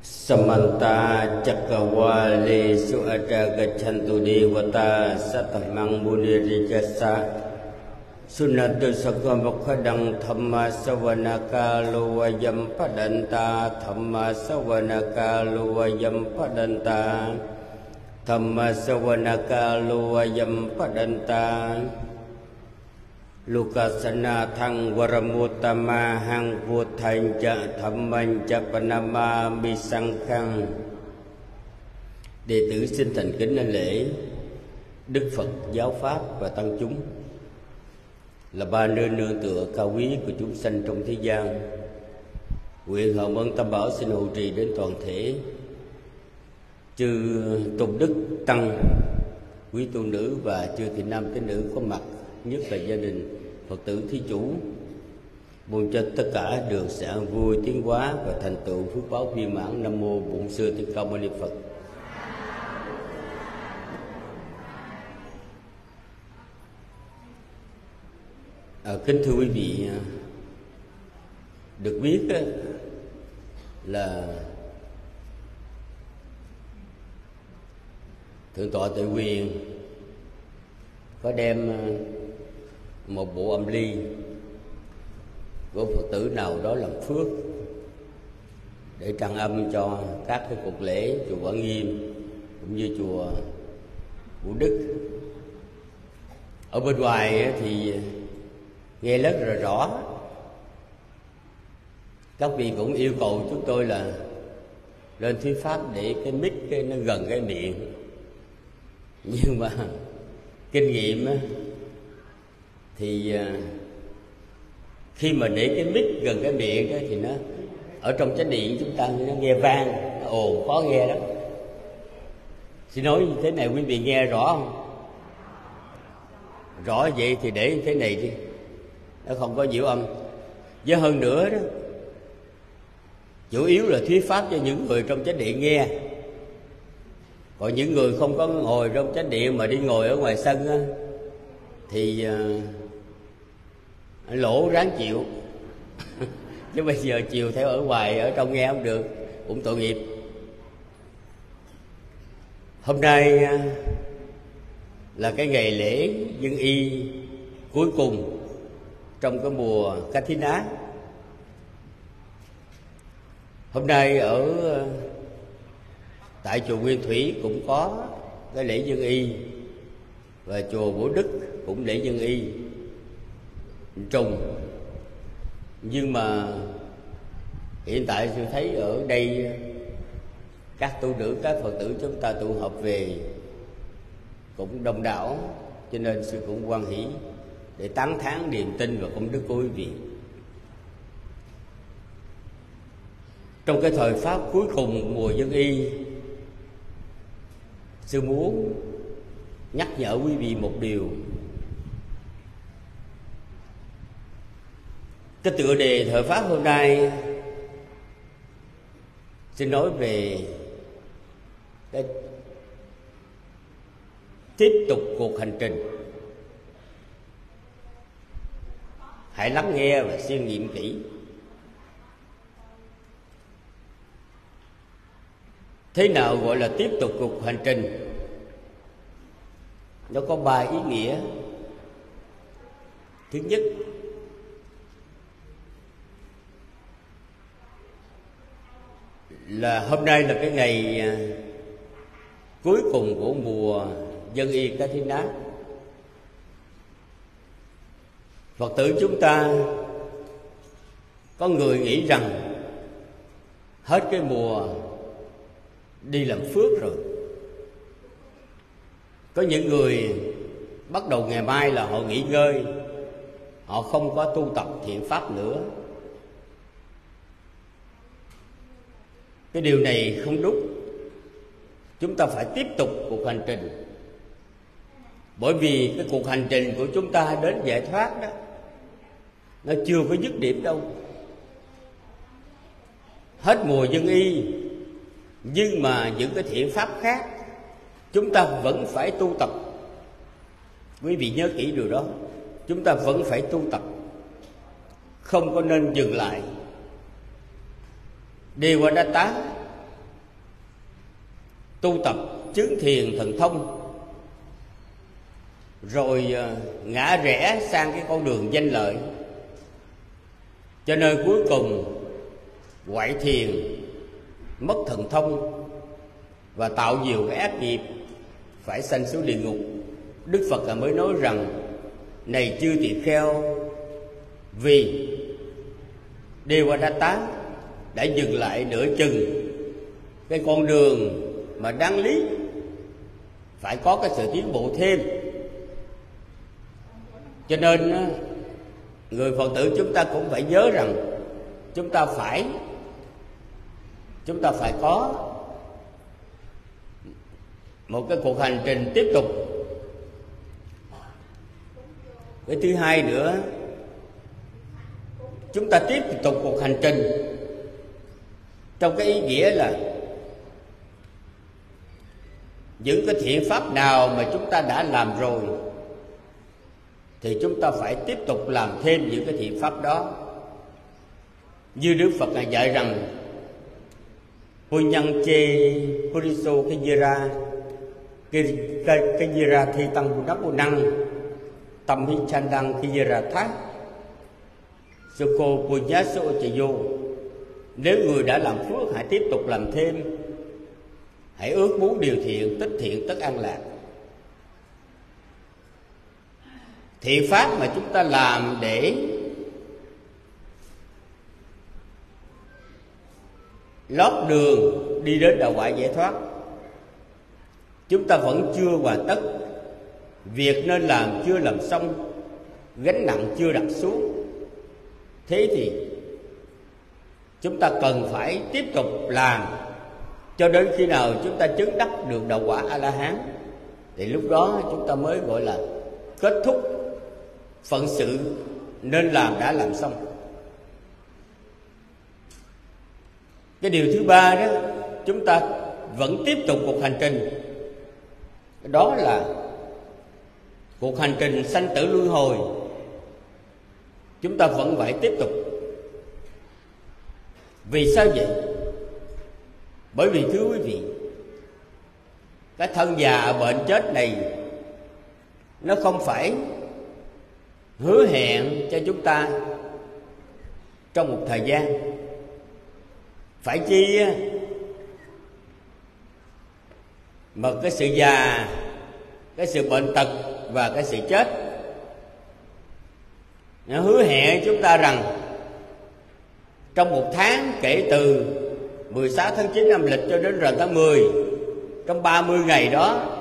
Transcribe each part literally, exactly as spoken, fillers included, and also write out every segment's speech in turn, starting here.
Samanta Cakkawalesu ada gachantu devata satamang buddhirikasa Sunatu sakambakadang thamma savanakalu vayam padanta thamma savanakalu vayam padanta thamma savanakalu vayam padanta Lukasana thang varamutama hang vuthanh cha thamman cha panama misankhang. Đệ tử xin thành kính đảnh lễ Đức Phật, Giáo Pháp và Tăng chúng là ba nơi nương tựa cao quý của chúng sanh trong thế gian. Nguyện hồng ân Tam Bảo xin hộ trì đến toàn thể chư tôn đức tăng, quý tu nữ và chư thị nam tín nữ có mặt, nhất là gia đình Phật tử thí chủ, mong cho tất cả được sẽ an vui, tiến hóa và thành tựu phước báo viên mãn. Nam mô Bổn Sư Thích Ca Mâu Ni Phật. À, kính thưa quý vị, được biết là Thượng tọa Tuệ Quyền có đem một bộ âm ly của Phật tử nào đó làm phước để trang âm cho các cái cuộc lễ chùa Quảng Nghiêm cũng như chùa Vũ Đức. Ở bên ngoài thì nghe rất là rõ. Các vị cũng yêu cầu chúng tôi là lên thuyết pháp để cái mic cái nó gần cái miệng, nhưng mà kinh nghiệm thì khi mà để cái mic gần cái miệng thì nó ở trong chánh điện chúng ta nó nghe vang, nó ồn, khó nghe lắm. Xin nói như thế này, quý vị nghe rõ không? Rõ vậy thì để như thế này đi, nó không có nhiễu âm. Với hơn nữa đó, chủ yếu là thuyết pháp cho những người trong chánh điện nghe. Còn những người không có ngồi trong chánh điện mà đi ngồi ở ngoài sân á, thì uh, lỗ ráng chịu. Chứ bây giờ chiều theo ở ngoài, ở trong nghe không được, cũng tội nghiệp. Hôm nay uh, là cái ngày lễ Dân Y cuối cùng trong cái mùa Kathina. Hôm nay ở uh, tại chùa Nguyên Thủy cũng có cái lễ Dân Y, và chùa Vũ Đức cũng lễ Dân Y trùng. Nhưng mà hiện tại tôi thấy ở đây các tu nữ, các Phật tử chúng ta tụ họp về cũng đông đảo, cho nên sư cũng hoan hỷ để tán thán niềm tin và công đức của quý vị. Trong cái thời pháp cuối cùng mùa Dân Y, sư muốn nhắc nhở quý vị một điều. Cái tựa đề thời pháp hôm nay xin nói về cái tiếp tục cuộc hành trình. Hãy lắng nghe và suy nghiệm kỹ. Thế nào gọi là tiếp tục cuộc hành trình? Nó có ba ý nghĩa. Thứ nhất là hôm nay là cái ngày cuối cùng của mùa Dân Y Kathina. Phật tử chúng ta có người nghĩ rằng hết cái mùa đi làm phước rồi. Có những người bắt đầu ngày mai là họ nghỉ ngơi, họ không có tu tập thiện pháp nữa. Cái điều này không đúng. Chúng ta phải tiếp tục cuộc hành trình. Bởi vì cái cuộc hành trình của chúng ta đến giải thoát đó, nó chưa có dứt điểm đâu. Hết mùa Dân Y, nhưng mà những cái thiện pháp khác chúng ta vẫn phải tu tập. Quý vị nhớ kỹ điều đó. Chúng ta vẫn phải tu tập, không có nên dừng lại. Devadatta tu tập chứng thiền thần thông, rồi ngã rẽ sang cái con đường danh lợi, cho nên cuối cùng ngoại thiền, mất thần thông và tạo nhiều cái ác nghiệp, phải sanh xuống địa ngục. Đức Phật mới nói rằng: này chư tỳ kheo, vì Devadatta đã dừng lại nửa chừng cái con đường mà đáng lý phải có cái sự tiến bộ thêm. Cho nên người Phật tử chúng ta cũng phải nhớ rằng chúng ta phải chúng ta phải có một cái cuộc hành trình tiếp tục. Cái thứ hai nữa, chúng ta tiếp tục cuộc hành trình trong cái ý nghĩa là những cái thiện pháp nào mà chúng ta đã làm rồi thì chúng ta phải tiếp tục làm thêm những cái thiện pháp đó. Như Đức Phật Ngài dạy rằng: Punyang che puriso kejira kejira thi tăng buddha năng tâm hi chandang kejira thác soko punyaso chayo. Nếu người đã làm phước, hãy tiếp tục làm thêm, hãy ước muốn điều thiện, tích thiện tất an lạc. Thiện pháp mà chúng ta làm để lót đường đi đến đạo quả giải thoát, chúng ta vẫn chưa hoàn tất. Việc nên làm chưa làm xong, gánh nặng chưa đặt xuống. Thế thì chúng ta cần phải tiếp tục làm cho đến khi nào chúng ta chứng đắc được đạo quả A-la-hán, thì lúc đó chúng ta mới gọi là kết thúc phận sự nên làm đã làm xong. Cái điều thứ ba đó, chúng ta vẫn tiếp tục cuộc hành trình, đó là cuộc hành trình sanh tử luân hồi. Chúng ta vẫn phải tiếp tục. Vì sao vậy? Bởi vì thưa quý vị, cái thân già bệnh chết này nó không phải hứa hẹn cho chúng ta trong một thời gian. Phải chi mà cái sự già, cái sự bệnh tật và cái sự chết nó hứa hẹn chúng ta rằng trong một tháng kể từ mười sáu tháng chín âm lịch cho đến rằm tháng mười, trong ba mươi ngày đó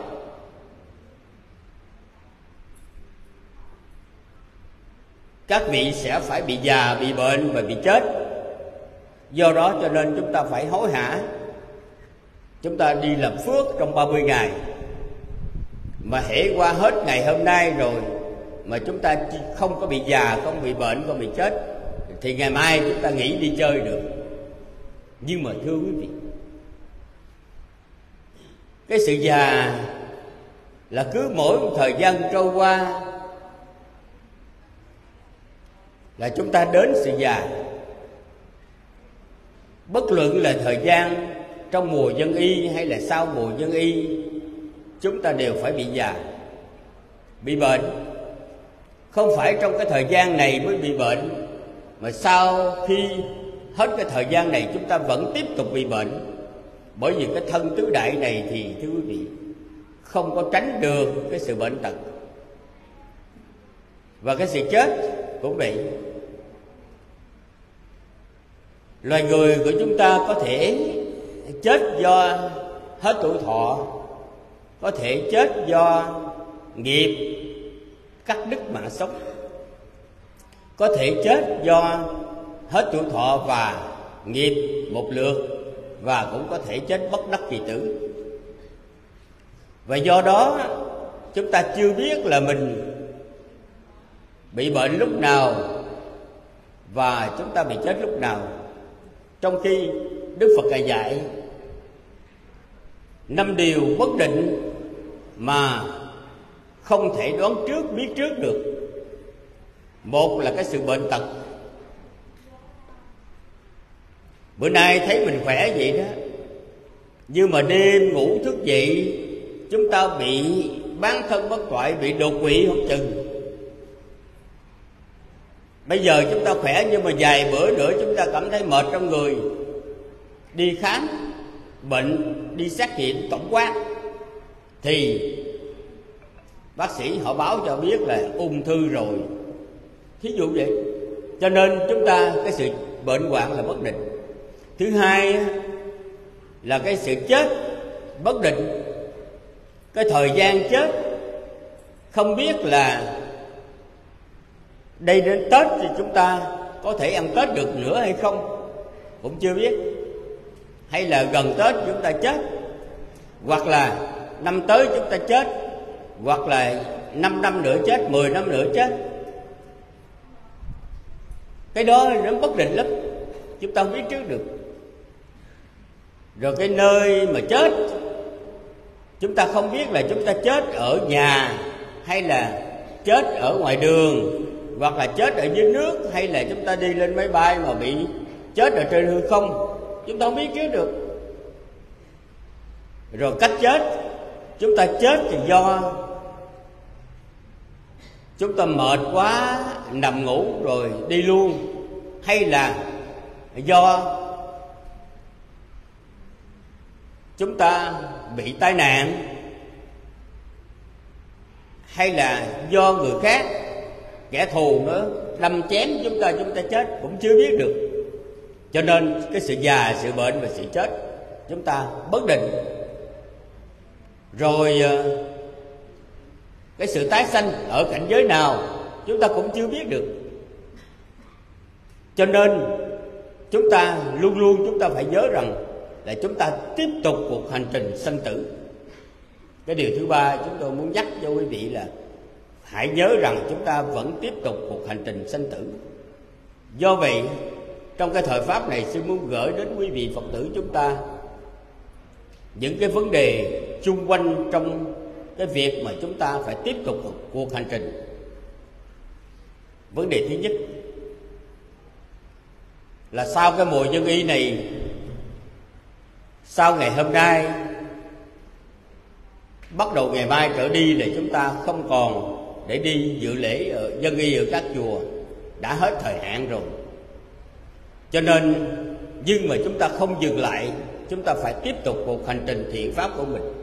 các vị sẽ phải bị già, bị bệnh và bị chết. Do đó cho nên chúng ta phải hối hả, chúng ta đi làm phước trong ba mươi ngày. Mà hễ qua hết ngày hôm nay rồi mà chúng ta không có bị già, không bị bệnh, không bị chết, thì ngày mai chúng ta nghỉ đi chơi được. Nhưng mà thưa quý vị, cái sự già là cứ mỗi một thời gian trôi qua là chúng ta đến sự già. Bất luận là thời gian trong mùa dân y hay là sau mùa dân y, chúng ta đều phải bị già, bị bệnh. Không phải trong cái thời gian này mới bị bệnh, mà sau khi hết cái thời gian này chúng ta vẫn tiếp tục bị bệnh. Bởi vì cái thân tứ đại này thì thưa quý vị, không có tránh được cái sự bệnh tật. Và cái sự chết cũng vậy. Loài người của chúng ta có thể chết do hết tuổi thọ, có thể chết do nghiệp cắt đứt mạng sống, có thể chết do hết tuổi thọ và nghiệp một lượt, và cũng có thể chết bất đắc kỳ tử. Và do đó chúng ta chưa biết là mình bị bệnh lúc nào và chúng ta bị chết lúc nào. Trong khi Đức Phật Ngài dạy năm điều bất định mà không thể đoán trước, biết trước được. Một là cái sự bệnh tật. Bữa nay thấy mình khỏe vậy đó, Nhưng mà đêm ngủ thức dậy, chúng ta bị bán thân bất toại, bị đột quỵ không chừng. Bây giờ chúng ta khỏe, nhưng mà vài bữa nữa chúng ta cảm thấy mệt trong người, đi khám bệnh, đi xét nghiệm tổng quát, thì bác sĩ họ báo cho biết là ung thư rồi, thí dụ vậy. Cho nên chúng ta cái sự bệnh hoạn là bất định. Thứ hai là cái sự chết bất định, cái thời gian chết không biết là đây đến Tết thì chúng ta có thể ăn Tết được nữa hay không, cũng chưa biết. Hay là gần Tết chúng ta chết, hoặc là năm tới chúng ta chết, hoặc là năm năm nữa chết, mười năm nữa chết. Cái đó nó bất định lắm, chúng ta không biết trước được. Rồi cái nơi mà chết, chúng ta không biết là chúng ta chết ở nhà, hay là chết ở ngoài đường, hoặc là chết ở dưới nước, hay là chúng ta đi lên máy bay mà bị chết ở trên hư không, chúng ta không biết trước được. Rồi cách chết, chúng ta chết thì do chúng ta mệt quá nằm ngủ rồi đi luôn, hay là do chúng ta bị tai nạn, hay là do người khác, kẻ thù nữa đâm chém chúng ta, chúng ta chết cũng chưa biết được. Cho nên cái sự già, sự bệnh và sự chết chúng ta bất định. Rồi cái sự tái sanh ở cảnh giới nào chúng ta cũng chưa biết được. Cho nên chúng ta luôn luôn chúng ta phải nhớ rằng là chúng ta tiếp tục cuộc hành trình sanh tử. Cái điều thứ ba chúng tôi muốn nhắc cho quý vị là hãy nhớ rằng chúng ta vẫn tiếp tục cuộc hành trình sanh tử. Do vậy, trong cái thời pháp này, sư muốn gửi đến quý vị Phật tử chúng ta những cái vấn đề chung quanh trong cái việc mà chúng ta phải tiếp tục cuộc hành trình. Vấn đề thứ nhất là sau cái mùa Nhân Y này, sau ngày hôm nay, bắt đầu ngày mai trở đi là chúng ta không còn để đi dự lễ ở Nhân Y ở các chùa, đã hết thời hạn rồi. Cho nên, nhưng mà chúng ta không dừng lại, chúng ta phải tiếp tục cuộc hành trình thiện pháp của mình.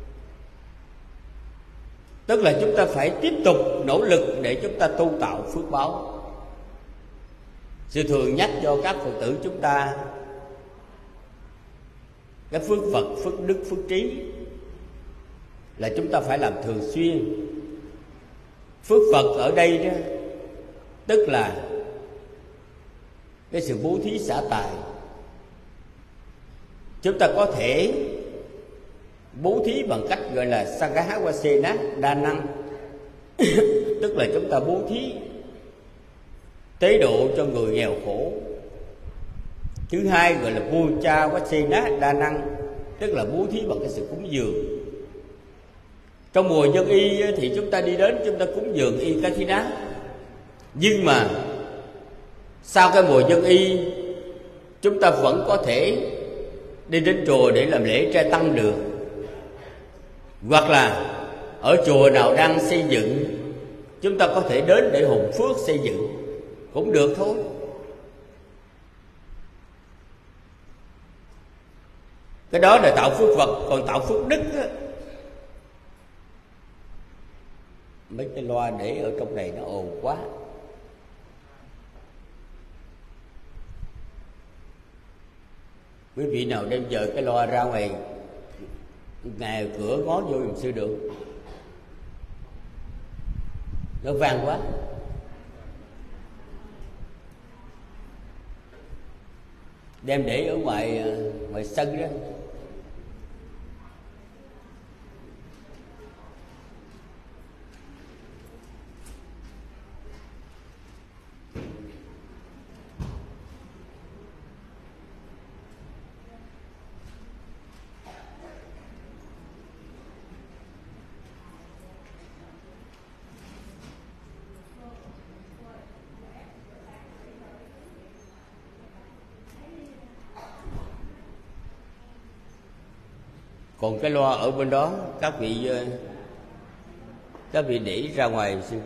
Tức là chúng ta phải tiếp tục nỗ lực để chúng ta tu tạo phước báo. Sư thường nhắc cho các Phật tử chúng ta cái phước Phật, phước đức, phước trí là chúng ta phải làm thường xuyên. Phước Phật ở đây đó, tức là cái sự bố thí xả tài. Chúng ta có thể bố thí bằng cách gọi là Sangha Đa Năng tức là chúng ta bố thí tế độ cho người nghèo khổ. Thứ hai gọi là Puja Vachena Đa Năng, tức là bố thí bằng cái sự cúng dường. Trong mùa Nhân Y thì chúng ta đi đến chúng ta cúng dường Y Ca Thi Ná. Nhưng mà sau cái mùa Nhân Y, chúng ta vẫn có thể đi đến chùa để làm lễ trai tăng được, hoặc là ở chùa nào đang xây dựng, chúng ta có thể đến để hùng phước xây dựng cũng được thôi. Cái đó là tạo phước Phật. Còn tạo phước đức á, mấy cái loa để ở trong này nó ồn quá. Quý vị nào đem dời cái loa ra ngoài ngoài cửa ngó vô giùm sư được, nó vang quá. Đem để ở ngoài ngoài sân đó. Còn cái loa ở bên đó các vị các vị để ra ngoài xin,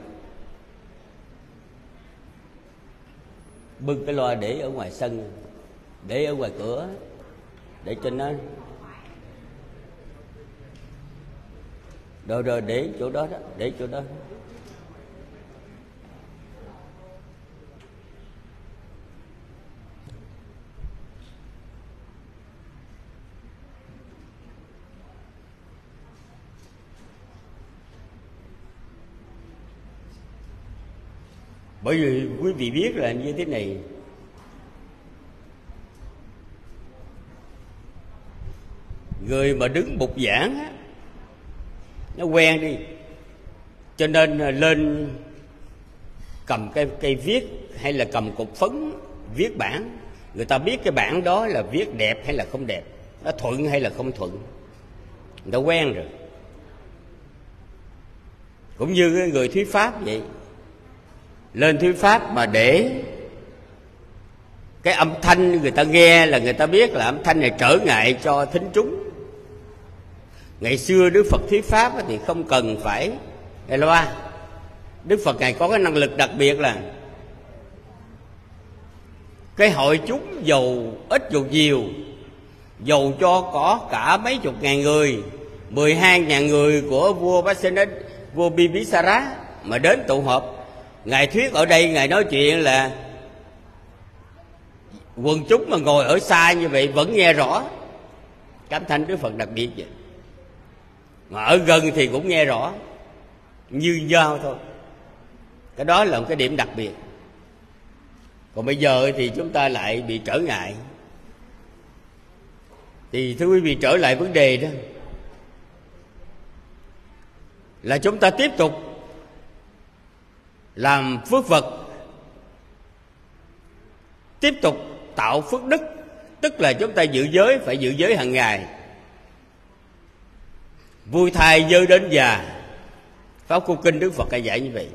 bưng cái loa để ở ngoài sân, để ở ngoài cửa, để cho nó rồi rồi để chỗ đó đó, để chỗ đó. Bởi vì quý vị biết là như thế này, người mà đứng bục giảng á, nó quen đi, cho nên lên cầm cái cây viết hay là cầm cục phấn viết bảng, người ta biết cái bảng đó là viết đẹp hay là không đẹp, nó thuận hay là không thuận, người ta quen rồi. Cũng như cái người thuyết pháp vậy, lên thuyết pháp mà để cái âm thanh người ta nghe là người ta biết là âm thanh này trở ngại cho thính chúng. Ngày xưa Đức Phật thuyết pháp thì không cần phải loa. Đức Phật Ngài có cái năng lực đặc biệt là cái hội chúng dầu ít dầu nhiều, dầu cho có cả mấy chục ngàn người, mười hai ngàn người của vua Pasenit, vua Bibisara mà đến tụ họp, Ngài thuyết ở đây, Ngài nói chuyện là quần chúng mà ngồi ở xa như vậy vẫn nghe rõ. Cảm thanh Đức Phật đặc biệt vậy. Mà ở gần thì cũng nghe rõ, như nhau thôi. Cái đó là một cái điểm đặc biệt. Còn bây giờ thì chúng ta lại bị trở ngại. Thì thưa quý vị, trở lại vấn đề đó là chúng ta tiếp tục làm phước vật, tiếp tục tạo phước đức. Tức là chúng ta giữ giới, phải giữ giới hàng ngày. Vui thai dơ đến già, Pháp Cú Kinh Đức Phật đã dạy như vậy.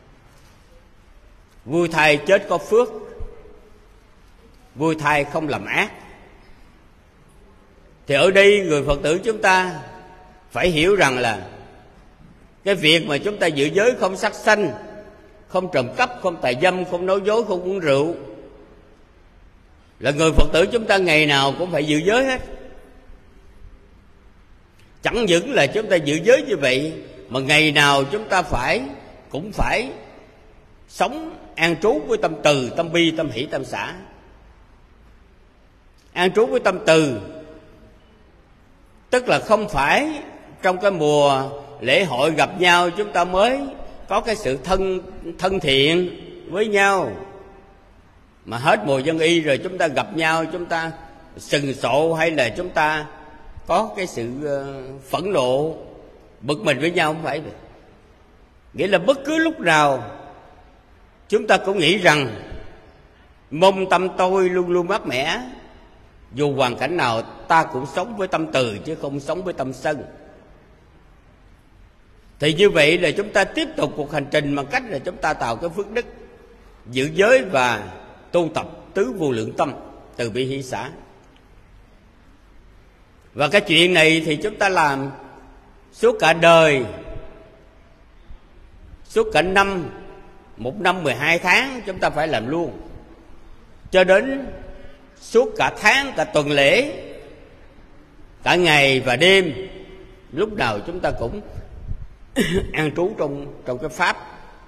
Vui thai chết có phước, vui thai không làm ác. Thì ở đây người Phật tử chúng ta phải hiểu rằng là cái việc mà chúng ta giữ giới không sát sanh, không trộm cắp, không tà dâm, không nói dối, không uống rượu, là người Phật tử chúng ta ngày nào cũng phải giữ giới hết. Chẳng những là chúng ta giữ giới như vậy, mà ngày nào chúng ta phải cũng phải sống an trú với tâm từ, tâm bi, tâm hỷ, tâm xả. An trú với tâm từ tức là không phải trong cái mùa lễ hội gặp nhau chúng ta mới có cái sự thân thân thiện với nhau, mà hết mùa dân y rồi chúng ta gặp nhau chúng ta sừng sộ, hay là chúng ta có cái sự phẫn nộ bực mình với nhau, không phải vậy. Nghĩa là bất cứ lúc nào chúng ta cũng nghĩ rằng mong tâm tôi luôn luôn mát mẻ, dù hoàn cảnh nào ta cũng sống với tâm từ chứ không sống với tâm sân. Thì như vậy là chúng ta tiếp tục cuộc hành trình bằng cách là chúng ta tạo cái phước đức, giữ giới và tu tập tứ vô lượng tâm, từ bi hỷ xả. Và cái chuyện này thì chúng ta làm suốt cả đời, suốt cả năm, một năm mười hai tháng chúng ta phải làm luôn, cho đến suốt cả tháng, cả tuần lễ, cả ngày và đêm, lúc nào chúng ta cũng an trú trong trong cái pháp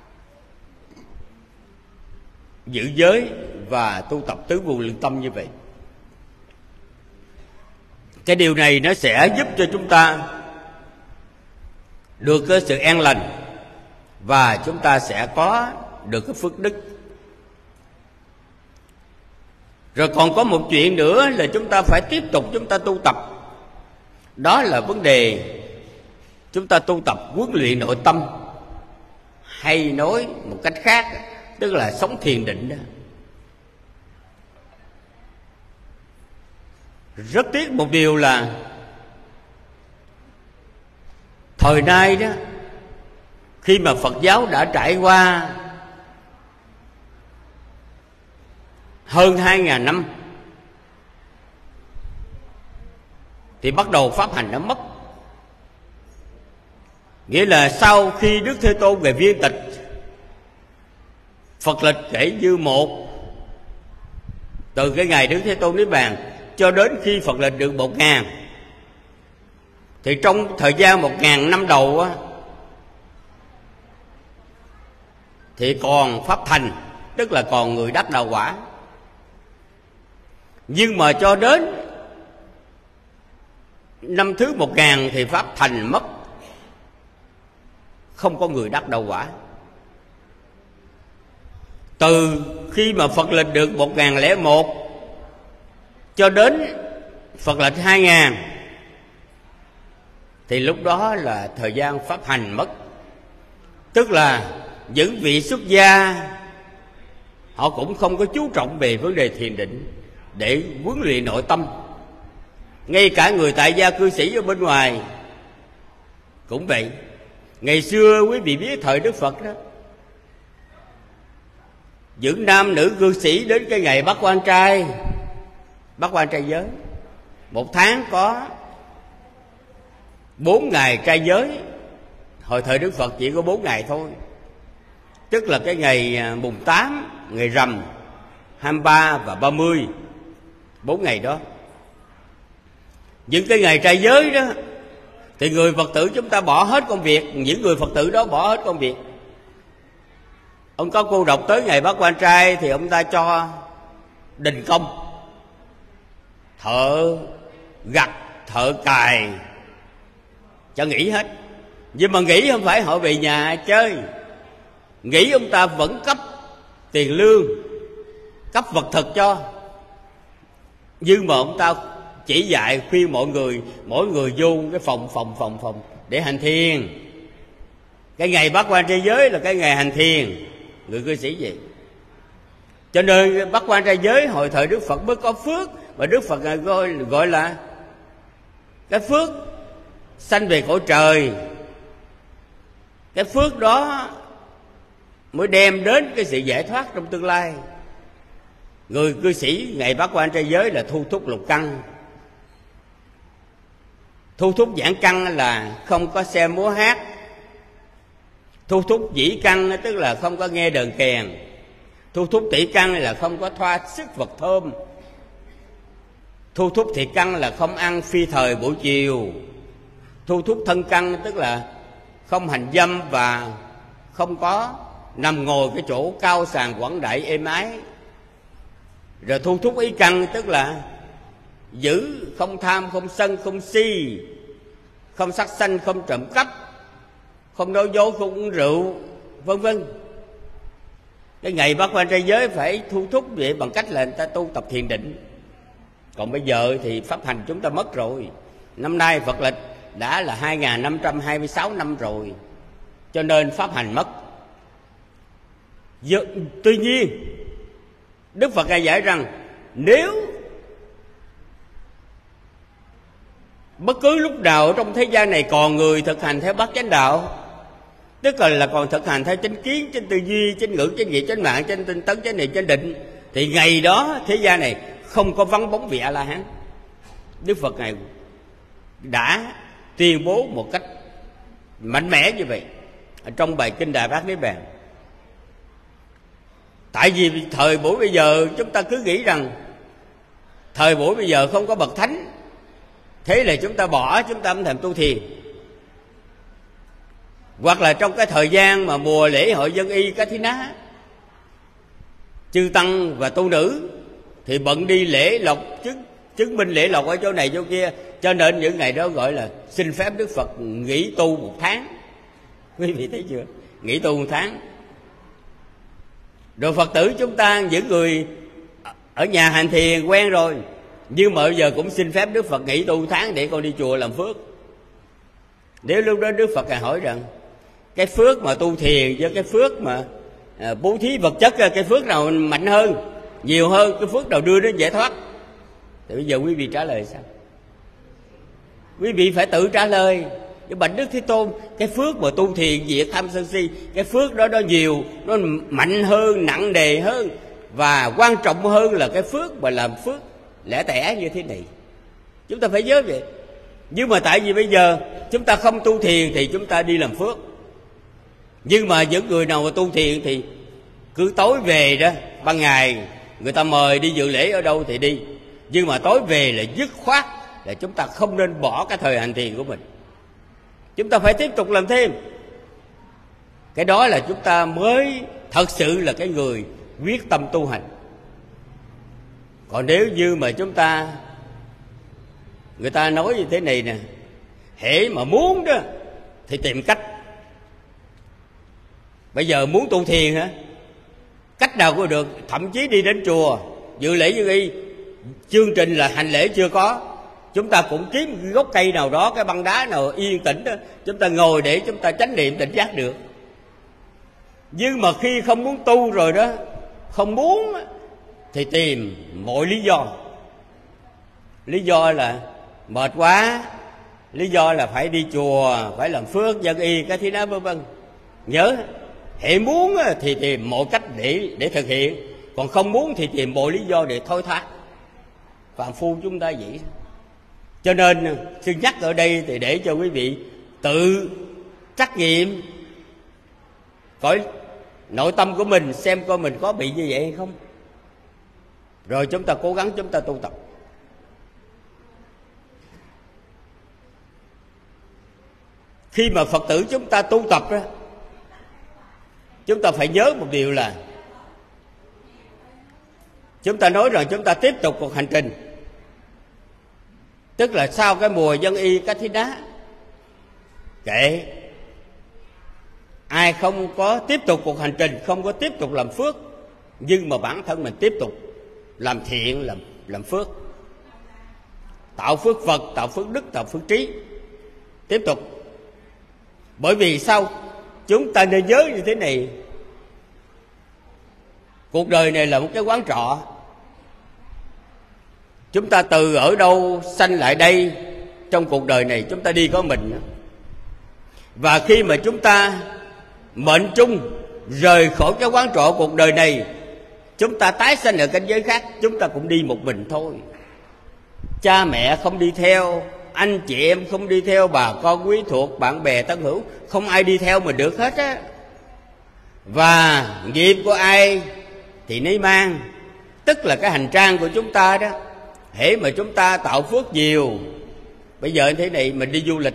giữ giới và tu tập tứ vô lượng tâm như vậy. Cái điều này nó sẽ giúp cho chúng ta được cái sự an lành, và chúng ta sẽ có được cái phước đức. Rồi còn có một chuyện nữa là chúng ta phải tiếp tục chúng ta tu tập. Đó là vấn đề chúng ta tu tập huấn luyện nội tâm, hay nói một cách khác tức là sống thiền định đó. Rất tiếc một điều là thời nay đó, khi mà Phật giáo đã trải qua hơn hai ngàn năm, thì bắt đầu pháp hành nó mất. Nghĩa là sau khi Đức Thế Tôn về viên tịch, Phật lịch kể như một, từ cái ngày Đức Thế Tôn niết bàn cho đến khi Phật lịch được một ngàn, thì trong thời gian một ngàn năm đầu á, thì còn pháp thành, tức là còn người đắc đạo quả. Nhưng mà cho đến năm thứ một ngàn thì pháp thành mất, không có người đắc đạo quả. Từ khi mà Phật lịch được một ngàn lẻ một cho đến Phật lịch hai ngàn, thì lúc đó là thời gian pháp hành mất. Tức là những vị xuất gia họ cũng không có chú trọng về vấn đề thiền định để huấn luyện nội tâm. Ngay cả người tại gia cư sĩ ở bên ngoài cũng vậy. Ngày xưa quý vị biết thời Đức Phật đó, những nam nữ cư sĩ đến cái ngày bắt quan trai, bắt quan trai giới, một tháng có bốn ngày trai giới. Hồi thời Đức Phật chỉ có bốn ngày thôi, tức là cái ngày mùng tám, ngày rằm, hai mươi ba và ba mươi, bốn ngày đó. Những cái ngày trai giới đó thì người Phật tử chúng ta bỏ hết công việc. Những người Phật tử đó bỏ hết công việc. Ông có cô độc tới ngày bắt quan trai thì ông ta cho đình công, thợ gặt, thợ cài, cho nghỉ hết. Nhưng mà nghỉ không phải họ về nhà chơi, nghỉ ông ta vẫn cấp tiền lương, cấp vật thực cho. Nhưng mà ông ta chỉ dạy khuyên mọi người, mỗi người vô cái phòng phòng phòng phòng để hành thiền. Cái ngày bắt quan trai giới là cái ngày hành thiền, người cư sĩ vậy. Cho nên bắt quan trai giới hồi thời Đức Phật mới có phước, và Đức Phật gọi, gọi là cái phước sanh về cõi trời. Cái phước đó mới đem đến cái sự giải thoát trong tương lai. Người cư sĩ ngày bát quan trai giới là thu thúc lục căn. Thu thúc giảng căn là không có xem múa hát. Thu thúc dĩ căn tức là không có nghe đờn kèn. Thu thúc tỷ căn là không có thoa sức vật thơm. Thu thúc thiệt căn là không ăn phi thời buổi chiều. Thu thúc thân căn tức là không hành dâm và không có nằm ngồi cái chỗ cao sàn quảng đại êm ái. Rồi thu thúc ý căn tức là giữ không tham, không sân, không si, không sát sanh, không trộm cắp, không nói dối, không uống rượu, vân vân. Cái ngày bát quan trai giới phải thu thúc vậy bằng cách là người ta tu tập thiền định. Còn bây giờ thì pháp hành chúng ta mất rồi. Năm nay Phật lịch đã là hai nghìn năm trăm hai mươi sáu năm rồi, cho nên pháp hành mất. Tuy nhiên Đức Phật ngài dạy rằng nếu bất cứ lúc nào trong thế gian này còn người thực hành theo bát chánh đạo, tức là, là còn thực hành theo chánh kiến, chánh tư duy, chánh ngữ, chánh nghiệp, chánh mạng, chánh tinh tấn, chánh niệm, chánh định, thì ngày đó thế gian này không có vắng bóng vị A-la-hán. Đức Phật ngài đã tuyên bố một cách mạnh mẽ như vậy trong bài kinh Đại Bát Niết Bàn. Tại vì thời buổi bây giờ chúng ta cứ nghĩ rằng thời buổi bây giờ không có bậc thánh, thế là chúng ta bỏ, chúng ta không thèm tu thiền. Hoặc là trong cái thời gian mà mùa lễ hội dân y Cá Thí Ná, chư tăng và tu nữ thì bận đi lễ lộc, chứng, chứng minh lễ lộc ở chỗ này chỗ kia, cho nên những ngày đó gọi là xin phép Đức Phật nghỉ tu một tháng. Quý vị thấy chưa? Nghỉ tu một tháng. Rồi Phật tử chúng ta, những người ở nhà hành thiền quen rồi, nhưng mà bây giờ cũng xin phép Đức Phật nghỉ tu tháng để con đi chùa làm phước. Nếu lúc đó Đức Phật ngài hỏi rằng cái phước mà tu thiền với cái phước mà à, bố thí vật chất, cái phước nào mạnh hơn, nhiều hơn, cái phước nào đưa đến giải thoát, thì bây giờ quý vị trả lời sao? Quý vị phải tự trả lời. Cái bạch Đức Thế Tôn, cái phước mà tu thiền diệt tham sân si, cái phước đó nó nhiều, nó mạnh hơn, nặng nề hơn, và quan trọng hơn là cái phước mà làm phước lẻ tẻ như thế này. Chúng ta phải nhớ vậy. Nhưng mà tại vì bây giờ chúng ta không tu thiền thì chúng ta đi làm phước. Nhưng mà những người nào mà tu thiền thì cứ tối về đó, ban ngày người ta mời đi dự lễ ở đâu thì đi, nhưng mà tối về là dứt khoát là chúng ta không nên bỏ cái thời hành thiền của mình. Chúng ta phải tiếp tục làm thêm. Cái đó là chúng ta mới thật sự là cái người quyết tâm tu hành. Còn nếu như mà chúng ta, người ta nói như thế này nè, hễ mà muốn đó thì tìm cách. Bây giờ muốn tu thiền hả? Cách nào cũng được. Thậm chí đi đến chùa dự lễ như y, chương trình là hành lễ chưa có, chúng ta cũng kiếm cái gốc cây nào đó, cái băng đá nào yên tĩnh đó, chúng ta ngồi để chúng ta chánh niệm tỉnh giác được. Nhưng mà khi không muốn tu rồi đó, không muốn thì tìm mọi lý do. Lý do là mệt quá, lý do là phải đi chùa, phải làm phước dân y cái thứ đó vân vân. Nhớ, hệ muốn thì tìm mọi cách để để thực hiện, còn không muốn thì tìm mọi lý do để thôi thác. Phàm phu chúng ta vậy. Cho nên xin nhắc ở đây thì để cho quý vị tự trắc nghiệm coi nội tâm của mình, xem coi mình có bị như vậy hay không, rồi chúng ta cố gắng chúng ta tu tập. Khi mà Phật tử chúng ta tu tập đó, chúng ta phải nhớ một điều là chúng ta nói rằng chúng ta tiếp tục cuộc hành trình. Tức là sau cái mùa dân y cách thí đá, kệ ai không có tiếp tục cuộc hành trình, không có tiếp tục làm phước, nhưng mà bản thân mình tiếp tục làm thiện, làm, làm phước, tạo phước Phật, tạo phước đức, tạo phước trí, tiếp tục. Bởi vì sao? Chúng ta nên nhớ như thế này, cuộc đời này là một cái quán trọ. Chúng ta từ ở đâu sanh lại đây, trong cuộc đời này chúng ta đi có mình. Và khi mà chúng ta mệnh chung rời khỏi cái quán trọ cuộc đời này, chúng ta tái sanh ở cảnh giới khác, chúng ta cũng đi một mình thôi. Cha mẹ không đi theo, anh chị em không đi theo, bà con quý thuộc, bạn bè thân hữu, không ai đi theo mình được hết á. Và nghiệp của ai thì nấy mang. Tức là cái hành trang của chúng ta đó, hễ mà chúng ta tạo phước nhiều. Bây giờ thế này, mình đi du lịch,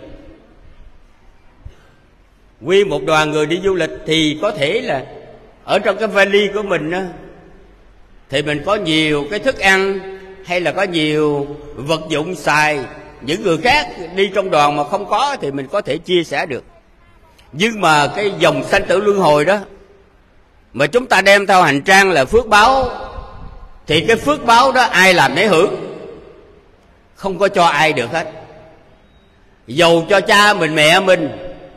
nguyên một đoàn người đi du lịch, thì có thể là ở trong cái vali của mình đó, thì mình có nhiều cái thức ăn, hay là có nhiều vật dụng xài. Những người khác đi trong đoàn mà không có thì mình có thể chia sẻ được. Nhưng mà cái dòng sanh tử luân hồi đó, mà chúng ta đem theo hành trang là phước báo, thì cái phước báo đó ai làm nấy hưởng, không có cho ai được hết. Dầu cho cha mình, mẹ mình,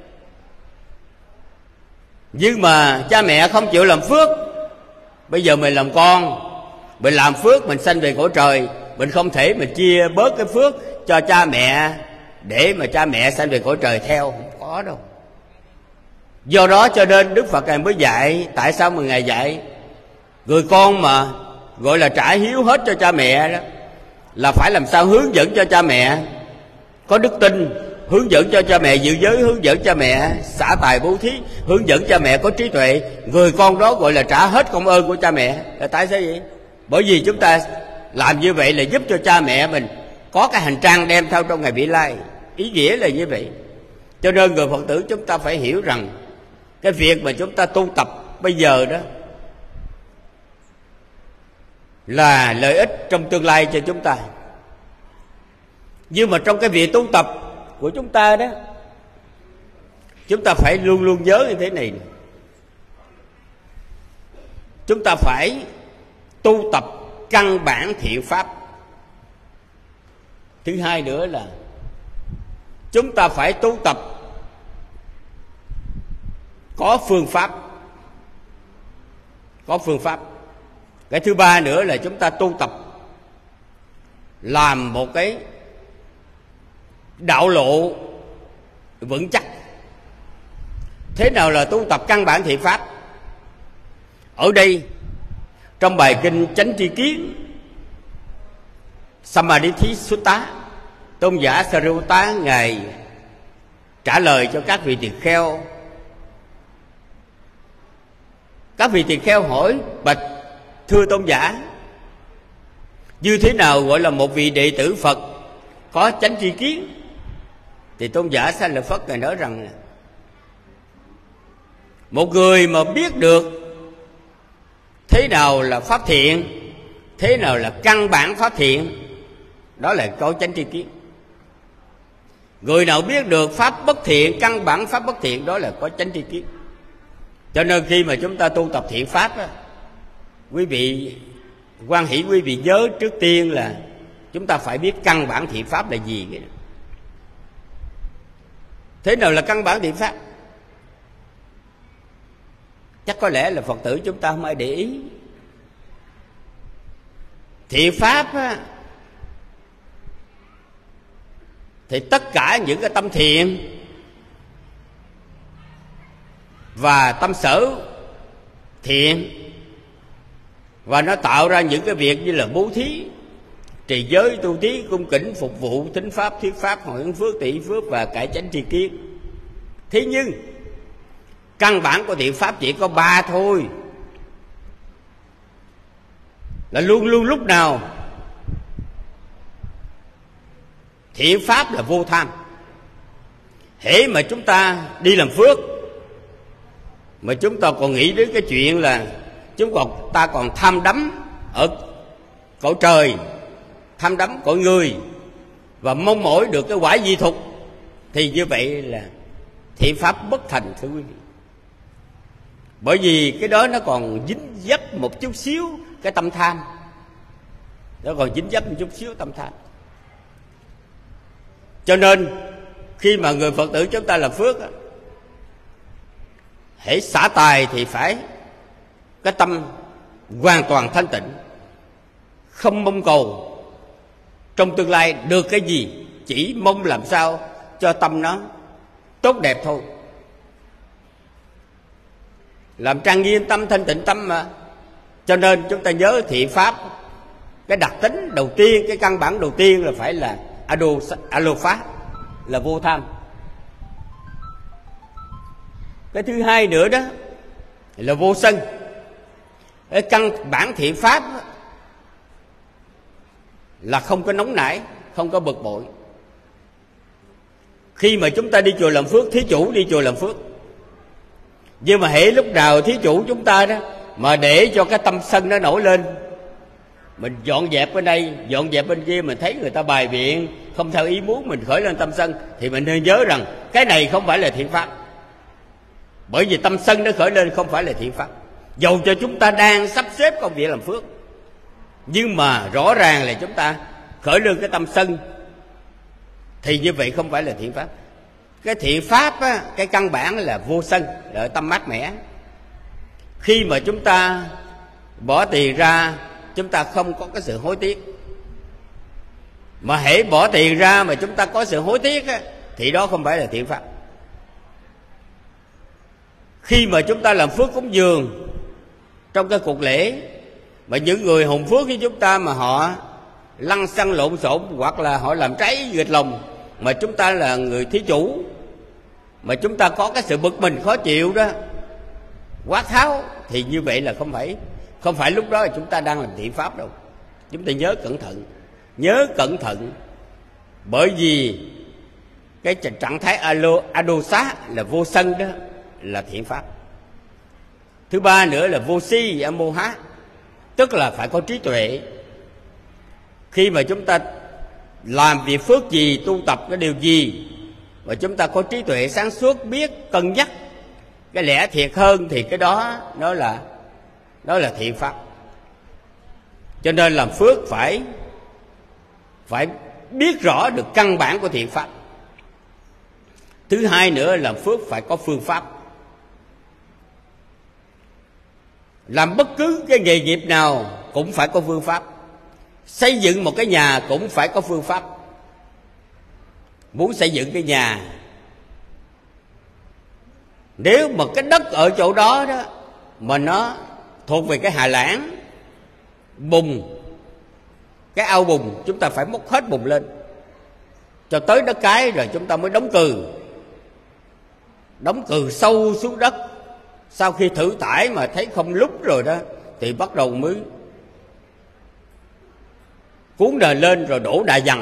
nhưng mà cha mẹ không chịu làm phước. Bây giờ mình làm con, mình làm phước, mình sanh về cõi trời, mình không thể mình chia bớt cái phước cho cha mẹ để mà cha mẹ sanh về cõi trời theo, không có đâu. Do đó cho nên Đức Phật Ngài mới dạy. Tại sao mà Ngài dạy người con mà gọi là trả hiếu hết cho cha mẹ đó, là phải làm sao hướng dẫn cho cha mẹ có đức tin, hướng dẫn cho cha mẹ giữ giới, hướng dẫn cha mẹ xả tài bố thí, hướng dẫn cha mẹ có trí tuệ. Người con đó gọi là trả hết công ơn của cha mẹ. Là tại sao vậy? Bởi vì chúng ta làm như vậy là giúp cho cha mẹ mình có cái hành trang đem theo trong ngày vị lai. Ý nghĩa là như vậy. Cho nên người Phật tử chúng ta phải hiểu rằng cái việc mà chúng ta tu tập bây giờ đó là lợi ích trong tương lai cho chúng ta. Nhưng mà trong cái việc tu tập của chúng ta đó, chúng ta phải luôn luôn nhớ như thế này. Chúng ta phải tu tập căn bản thiện pháp. Thứ hai nữa là chúng ta phải tu tập có phương pháp. Có phương pháp. Cái thứ ba nữa là chúng ta tu tập làm một cái đạo lộ vững chắc. Thế nào là tu tập căn bản thiện pháp? Ở đây trong bài kinh Chánh Tri Kiến Samadhi Sutta, tôn giả Sariputta ngài trả lời cho các vị tỳ kheo. Các vị tỳ kheo hỏi: bạch thưa tôn giả, như thế nào gọi là một vị đệ tử Phật có chánh tri kiến? Thì tôn giả Sa Lợi Phất ngài nói rằng một người mà biết được thế nào là pháp thiện, thế nào là căn bản pháp thiện, đó là có chánh tri kiến. Người nào biết được pháp bất thiện, căn bản pháp bất thiện, đó là có chánh tri kiến. Cho nên khi mà chúng ta tu tập thiện pháp á, quý vị hoan hỷ quý vị nhớ trước tiên là chúng ta phải biết căn bản thiện pháp là gì. Thế nào là căn bản thiện pháp? Chắc có lẽ là Phật tử chúng ta không ai để ý. Thiện pháp á, thì tất cả những cái tâm thiện và tâm sở thiện, và nó tạo ra những cái việc như là bố thí, trì giới, tu thí, cung kính, phục vụ, thính pháp, thuyết pháp, hồi hướng phước, tỷ phước và cải chánh tri kiến. Thế nhưng căn bản của thiện pháp chỉ có ba thôi, là luôn luôn lúc nào thiện pháp là vô tham. Hễ mà chúng ta đi làm phước mà chúng ta còn nghĩ đến cái chuyện là chúng còn ta còn tham đắm ở cõi trời, tham đắm cõi người và mong mỏi được cái quả di thục, thì như vậy là thiện pháp bất thành, thưa quý vị. Bởi vì cái đó nó còn dính dấp một chút xíu cái tâm tham, nó còn dính dấp một chút xíu tâm tham. Cho nên khi mà người Phật tử chúng ta làm phước, hễ xả tài thì phải cái tâm hoàn toàn thanh tịnh, không mong cầu trong tương lai được cái gì, chỉ mong làm sao cho tâm nó tốt đẹp thôi. Làm trang nghiêm tâm, thanh tịnh tâm mà. Cho nên chúng ta nhớ thiện pháp, cái đặc tính đầu tiên, cái căn bản đầu tiên là phải là alo pháp, là vô tham. Cái thứ hai nữa đó là vô sân. Cái căn bản thiện pháp là không có nóng nảy, không có bực bội. Khi mà chúng ta đi chùa làm phước, thí chủ đi chùa làm phước, nhưng mà hễ lúc nào thí chủ chúng ta đó mà để cho cái tâm sân nó nổi lên, mình dọn dẹp bên đây, dọn dẹp bên kia, mình thấy người ta bài biện không theo ý muốn, mình khởi lên tâm sân, thì mình nên nhớ rằng cái này không phải là thiện pháp. Bởi vì tâm sân nó khởi lên không phải là thiện pháp. Dầu cho chúng ta đang sắp xếp công việc làm phước, nhưng mà rõ ràng là chúng ta khởi lên cái tâm sân, thì như vậy không phải là thiện pháp. Cái thiện pháp á, cái căn bản là vô sân, là tâm mát mẻ. Khi mà chúng ta bỏ tiền ra, chúng ta không có cái sự hối tiếc. Mà hễ bỏ tiền ra mà chúng ta có sự hối tiếc á, thì đó không phải là thiện pháp. Khi mà chúng ta làm phước cúng dường trong cái cuộc lễ, mà những người hùng phước với chúng ta mà họ lăng xăng lộn xộn, hoặc là họ làm trái nghịch lòng, mà chúng ta là người thí chủ, mà chúng ta có cái sự bực mình khó chịu đó, quát tháo, thì như vậy là không phải không phải lúc đó là chúng ta đang làm thiện pháp đâu. Chúng ta nhớ cẩn thận, nhớ cẩn thận. Bởi vì cái trạng thái alo adosa là vô sân đó là thiện pháp. Thứ ba nữa là vô si amoha, tức là phải có trí tuệ. Khi mà chúng ta làm việc phước gì, tu tập cái điều gì mà chúng ta có trí tuệ sáng suốt, biết cân nhắc cái lẽ thiệt hơn, thì cái đó nó là đó là thiện pháp. Cho nên làm phước phải phải biết rõ được căn bản của thiện pháp. Thứ hai nữa, làm phước phải có phương pháp. Làm bất cứ cái nghề nghiệp nào cũng phải có phương pháp. Xây dựng một cái nhà cũng phải có phương pháp. Muốn xây dựng cái nhà, nếu mà cái đất ở chỗ đó đó mà nó thuộc về cái hà lãng, bùn, cái ao bùn, chúng ta phải múc hết bùn lên. cho tới đất cái, rồi chúng ta mới đóng cừ. Đóng cừ sâu xuống đất. Sau khi thử tải mà thấy không lúc rồi đó, thì bắt đầu mới cuốn đền lên rồi đổ đà dằn.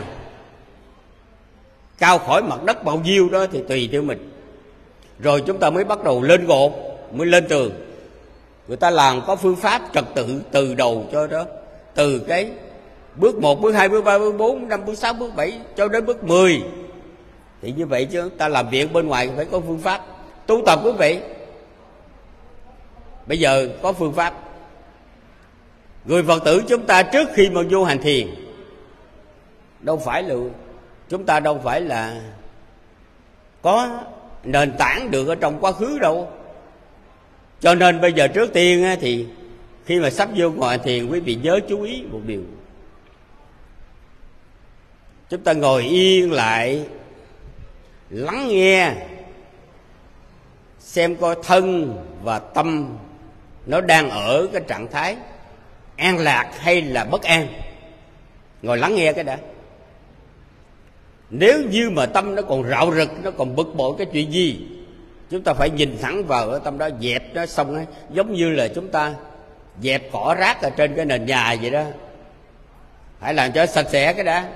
Cao khỏi mặt đất bao nhiêu đó thì tùy theo mình. Rồi chúng ta mới bắt đầu lên gột, mới lên tường. Người ta làm có phương pháp trật tự từ đầu cho đó. Từ cái bước một, bước hai, bước ba, bước bốn, năm, bước sáu, bước bảy cho đến bước mười. Thì như vậy chứ ta làm việc bên ngoài phải có phương pháp. Tu tập quý vị, bây giờ có phương pháp. Người Phật tử chúng ta trước khi mà vô hành thiền, đâu phải là chúng ta đâu phải là có nền tảng được ở trong quá khứ đâu. Cho nên bây giờ trước tiên thì khi mà sắp vô ngồi thiền, quý vị nhớ chú ý một điều. Chúng ta ngồi yên lại, lắng nghe, xem coi thân và tâm nó đang ở cái trạng thái an lạc hay là bất an. Ngồi lắng nghe cái đã. Nếu như mà tâm nó còn rạo rực, nó còn bực bội cái chuyện gì, chúng ta phải nhìn thẳng vào cái tâm đó, dẹp nó xong ấy. Giống như là chúng ta dẹp cỏ rác ở trên cái nền nhà vậy đó. Phải làm cho sạch sẽ cái đã.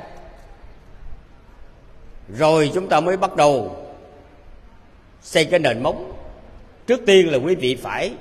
Rồi chúng ta mới bắt đầu xây cái nền móng. Trước tiên là quý vị phải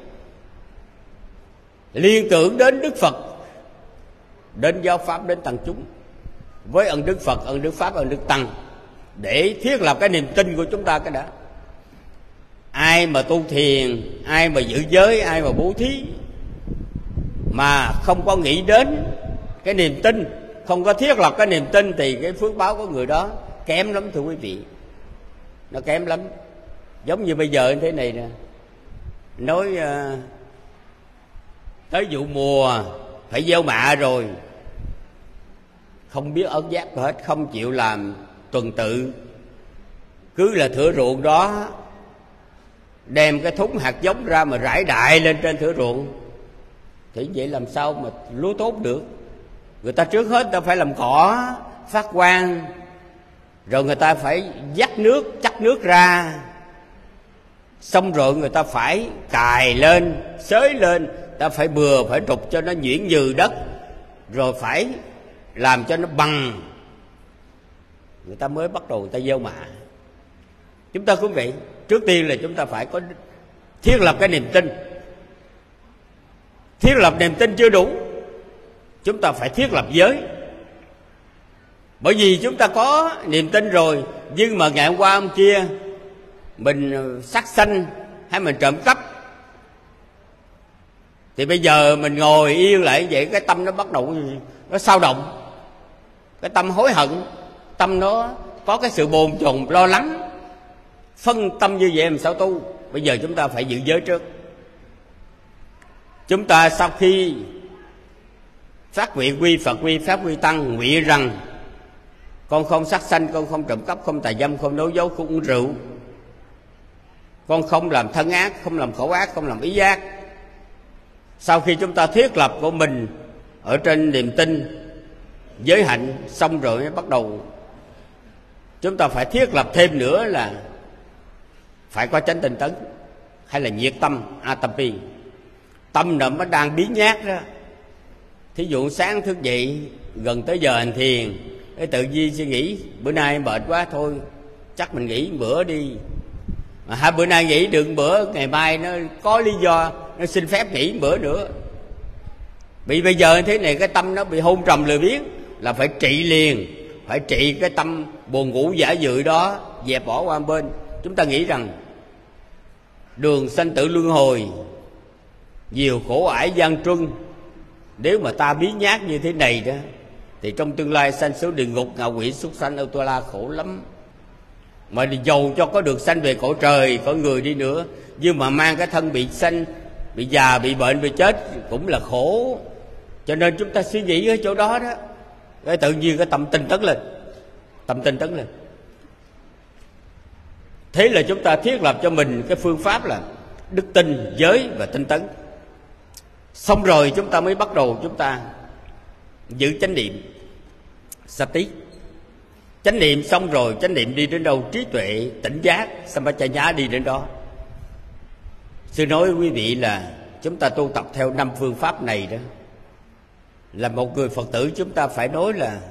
liên tưởng đến Đức Phật, đến giáo pháp, đến tăng chúng, với ân Đức Phật, ân Đức Pháp, ân Đức Tăng, để thiết lập cái niềm tin của chúng ta cái đã. Ai mà tu thiền, ai mà giữ giới, ai mà bố thí mà không có nghĩ đến cái niềm tin, không có thiết lập cái niềm tin, thì cái phước báo của người đó kém lắm thưa quý vị. Nó kém lắm. Giống như bây giờ như thế này nè, nói uh, tới vụ mùa phải gieo mạ rồi, không biết ơn giác hết, không chịu làm tuần tự, cứ là thửa ruộng đó đem cái thúng hạt giống ra mà rải đại lên trên thửa ruộng, thì vậy làm sao mà lúa tốt được. Người ta trước hết ta phải làm cỏ phát quang, rồi người ta phải dắt nước, chắc nước ra, xong rồi người ta phải cài lên, xới lên, ta phải bừa, phải trục cho nó nhuyễn nhừ đất, rồi phải làm cho nó bằng, người ta mới bắt đầu người ta gieo mạ. Chúng ta quý vị, trước tiên là chúng ta phải có thiết lập cái niềm tin. Thiết lập niềm tin chưa đủ, chúng ta phải thiết lập giới. Bởi vì chúng ta có niềm tin rồi, nhưng mà ngày hôm qua hôm kia mình sát sanh hay mình trộm cắp, thì bây giờ mình ngồi yên lại vậy, cái tâm nó bắt đầu nó xao động, cái tâm hối hận, tâm nó có cái sự bồn chồn lo lắng, phân tâm như vậy làm sao tu. Bây giờ chúng ta phải giữ giới trước. Chúng ta sau khi phát nguyện quy Phật, quy Pháp, quy Tăng, nguyện rằng con không sát sanh, con không trộm cắp, không tà dâm, không nói dối, không uống rượu, con không làm thân ác, không làm khẩu ác, không làm ý ác. Sau khi chúng ta thiết lập của mình ở trên niềm tin, giới hạnh xong rồi mới bắt đầu chúng ta phải thiết lập thêm nữa là phải có chánh tinh tấn, hay là nhiệt tâm, atapi. Tâm nó mới đang biến nhát đó. Thí dụ sáng thức dậy gần tới giờ hành thiền, cái tự nhiên suy nghĩ bữa nay mệt quá, thôi chắc mình nghỉ bữa đi. Mà hai bữa nay nghỉ được bữa, ngày mai nó có lý do nó xin phép nghỉ bữa nữa. Vì bây giờ thế này cái tâm nó bị hôn trầm lười biếng, là phải trị liền, phải trị cái tâm buồn ngủ giả dự đó, dẹp bỏ qua một bên. Chúng ta nghĩ rằng đường sanh tử luân hồi, nhiều khổ ải gian truân, nếu mà ta biến nhát như thế này đó, thì trong tương lai sanh xuống địa ngục, ngạ quỷ, súc sanh, âu tu la khổ lắm. Mà dầu cho có được sanh về cõi trời, cõi người đi nữa, nhưng mà mang cái thân bị sanh, bị già, bị bệnh, bị chết cũng là khổ. Cho nên chúng ta suy nghĩ ở chỗ đó đó, cái tự nhiên cái tâm tinh tấn lên, tâm tinh tấn lên. Thế là chúng ta thiết lập cho mình cái phương pháp là đức tin, giới và tinh tấn. Xong rồi chúng ta mới bắt đầu chúng ta giữ chánh niệm, sati. Chánh niệm xong rồi, chánh niệm đi đến đâu? Trí tuệ, tỉnh giác, Sampajanya đi đến đó. Sư nói với quý vị là chúng ta tu tập theo năm phương pháp này đó, là một người Phật tử chúng ta phải nói là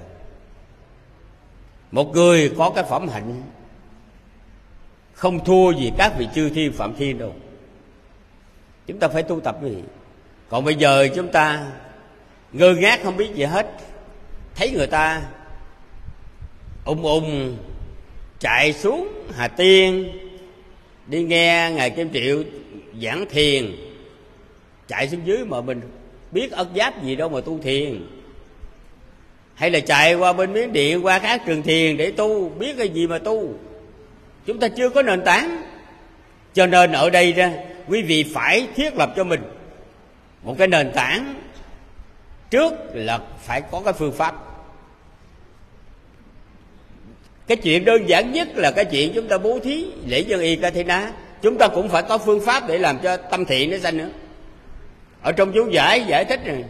một người có cái phẩm hạnh không thua gì các vị chư thiên phạm thiên đâu. Chúng ta phải tu tập gì. Còn bây giờ chúng ta ngơ ngác không biết gì hết, thấy người ta ung ung chạy xuống Hà Tiên đi nghe Ngài Kim Triệu giảng thiền, chạy xuống dưới mà mình biết ất giáp gì đâu mà tu thiền. Hay là chạy qua bên Miến Điện, qua các trường thiền để tu, biết cái gì mà tu. Chúng ta chưa có nền tảng. Cho nên ở đây ra, quý vị phải thiết lập cho mình một cái nền tảng. Trước là phải có cái phương pháp. Cái chuyện đơn giản nhất là cái chuyện chúng ta bố thí lễ dân y ca thế ná, chúng ta cũng phải có phương pháp để làm cho tâm thiện nó sanh nữa. Ở trong chú giải giải thích rồi,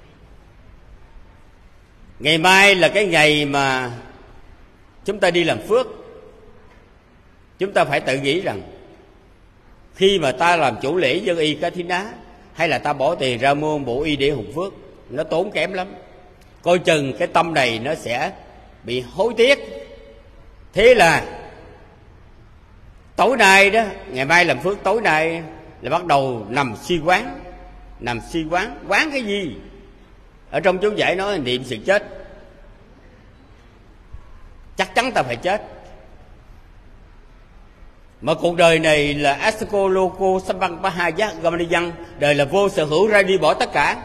ngày mai là cái ngày mà chúng ta đi làm phước. Chúng ta phải tự nghĩ rằng khi mà ta làm chủ lễ dân y ca thế ná, hay là ta bỏ tiền ra mua bộ y để hùng phước, nó tốn kém lắm. Coi chừng cái tâm này nó sẽ bị hối tiếc. Thế là tối nay đó, ngày mai làm phước, tối nay là bắt đầu nằm suy quán. Nằm suy quán, quán cái gì? Ở trong chú giải nói niệm sự chết. Chắc chắn ta phải chết. Mà cuộc đời này là Asako Loko Sambang Pahaya Gamaniyan, đời là vô sở hữu, ra đi bỏ tất cả.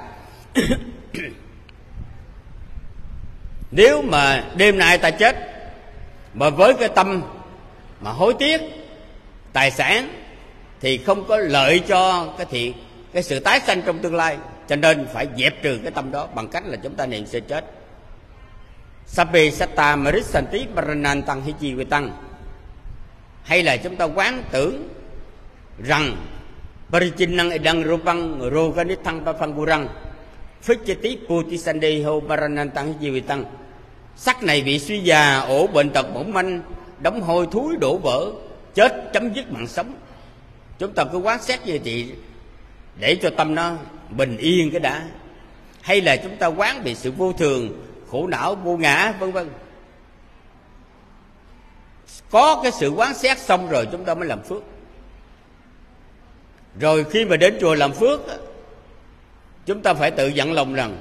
Nếu mà đêm nay ta chết mà với cái tâm mà hối tiếc tài sản thì không có lợi cho cái thiện, cái sự tái sanh trong tương lai. Cho nên phải dẹp trừ cái tâm đó bằng cách là chúng ta niệm sẽ chết. Sape Satta Marisanti Paranantang Hichi Vetang. Hay là chúng ta quán tưởng rằng Parichinnang Edang Rupang Roganithang Papangurang Phichati Putisandeo Paranantang Hichi Vetang. Sắc này bị suy già, ổ bệnh tật mỏng manh, đóng hôi thúi đổ vỡ, chết chấm dứt mạng sống. Chúng ta cứ quán xét như vậy để cho tâm nó bình yên cái đã. Hay là chúng ta quán bị sự vô thường, khổ não, vô ngã, vân vân. Có cái sự quán xét xong rồi chúng ta mới làm phước. Rồi khi mà đến chùa làm phước, chúng ta phải tự dặn lòng rằng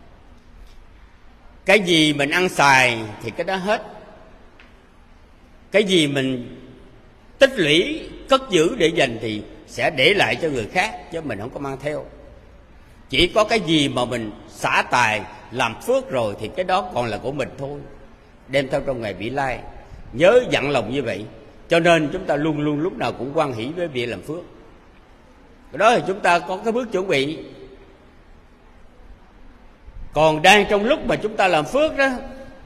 cái gì mình ăn xài thì cái đó hết. Cái gì mình tích lũy, cất giữ để dành thì sẽ để lại cho người khác, chứ mình không có mang theo. Chỉ có cái gì mà mình xả tài làm phước rồi thì cái đó còn là của mình thôi, đem theo trong ngày vị lai. Nhớ dặn lòng như vậy. Cho nên chúng ta luôn luôn lúc nào cũng hoan hỷ với việc làm phước. Cái đó thì chúng ta có cái bước chuẩn bị. Còn đang trong lúc mà chúng ta làm phước đó,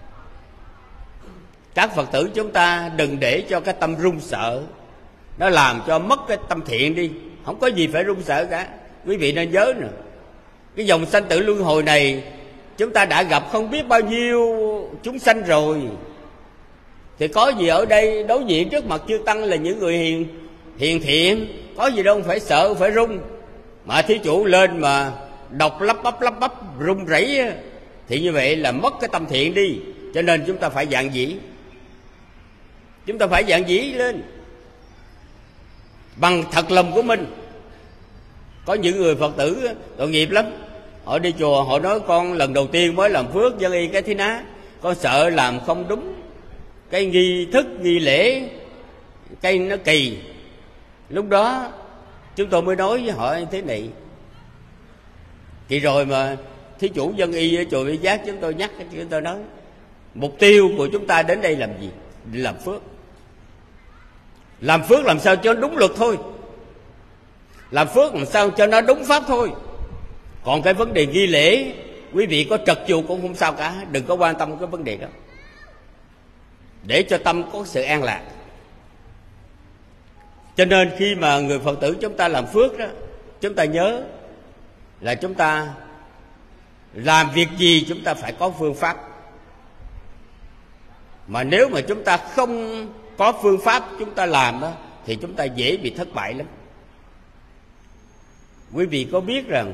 các Phật tử chúng ta đừng để cho cái tâm run sợ nó làm cho mất cái tâm thiện đi. Không có gì phải run sợ cả. Quý vị nên nhớ nè, cái dòng sanh tử luân hồi này chúng ta đã gặp không biết bao nhiêu chúng sanh rồi. Thì có gì ở đây đối diện trước mặt chư tăng là những người hiền hiền thiện, có gì đâu phải sợ phải run. Mà thí chủ lên mà đọc lắp bắp lắp bắp run rẩy thì như vậy là mất cái tâm thiện đi. Cho nên chúng ta phải dạng dĩ. Chúng ta phải dạng dĩ lên bằng thật lòng của mình. Có những người Phật tử tội nghiệp lắm. Họ đi chùa họ nói con lần đầu tiên mới làm phước dân y cái thế ná, con sợ làm không đúng cái nghi thức nghi lễ, cái nó kỳ. Lúc đó chúng tôi mới nói với họ như thế này. Kỳ rồi mà thí chủ dân y ở chùa Vị Giác chúng tôi nhắc, chúng tôi nói mục tiêu của chúng ta đến đây làm gì? Để làm phước. Làm phước làm sao cho đúng luật thôi. Làm phước làm sao cho nó đúng pháp thôi. Còn cái vấn đề nghi lễ, quý vị có trật chùa cũng không sao cả. Đừng có quan tâm cái vấn đề đó, để cho tâm có sự an lạc. Cho nên khi mà người Phật tử chúng ta làm phước đó, chúng ta nhớ là chúng ta làm việc gì chúng ta phải có phương pháp. Mà nếu mà chúng ta không có phương pháp chúng ta làm đó, thì chúng ta dễ bị thất bại lắm. Quý vị có biết rằng